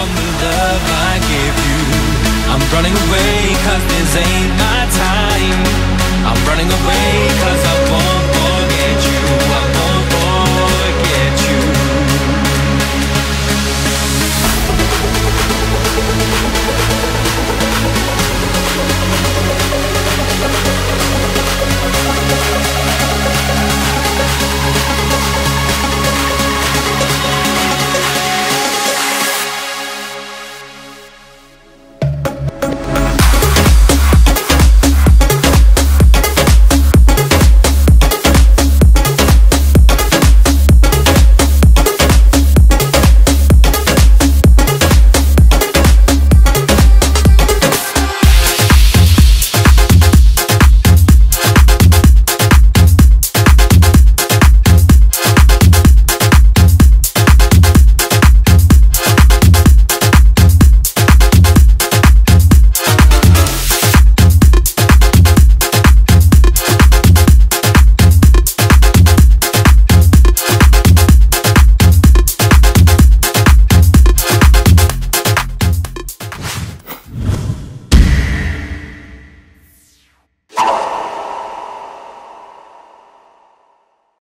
from the love I give you. I'm running away 'cause this ain't my time. I'm running away 'cause I want